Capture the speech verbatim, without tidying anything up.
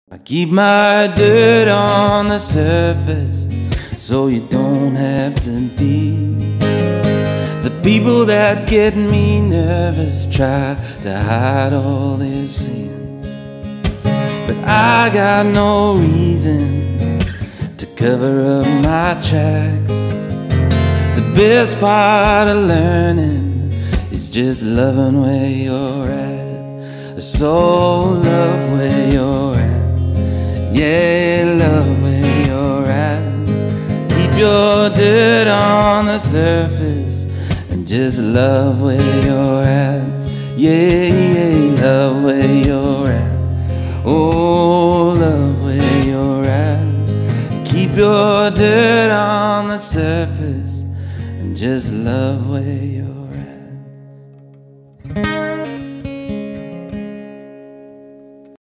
I keep my dirt on the surface so you don't have to dig. The people that get me nervous try to hide all their sins, but I got no reason to cover up my tracks. The best part of learning is just loving where you're at. So love where you're at. Yeah, love where you're at. Keep your dirt on the surface and just love where you're at. Yeah, yeah, love where you're at. Oh, love where you're at. Keep your dirt on the surface and just love where you're at.